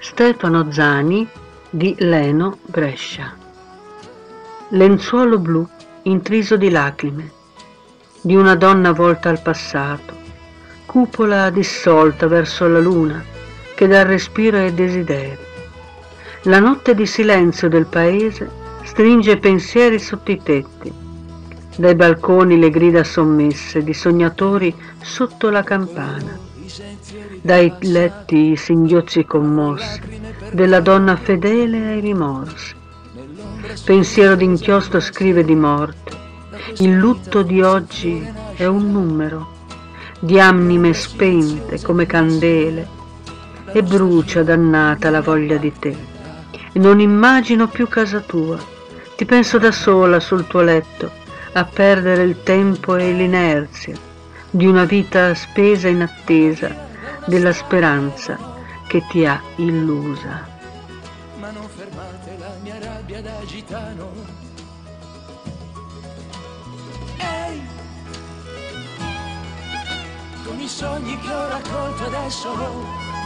Stefano Zani di Leno, Brescia. Lenzuolo blu intriso di lacrime, di una donna volta al passato, cupola dissolta verso la luna che dà respiro ai desideri. La notte di silenzio del paese stringe pensieri sotto i tetti, dai balconi le grida sommesse di sognatori sotto la campana, dai letti i singhiozzi commossi della donna fedele ai rimorsi. Pensiero d'inchiostro scrive di morte, il lutto di oggi è un numero di anime spente come candele, e brucia dannata la voglia di te, e non immagino più casa tua, ti penso da sola sul tuo letto a perdere il tempo e l'inerzia di una vita spesa in attesa della speranza che ti ha illusa. Ma non fermate la mia rabbia da gitano. Ehi, con i sogni che ho raccolto adesso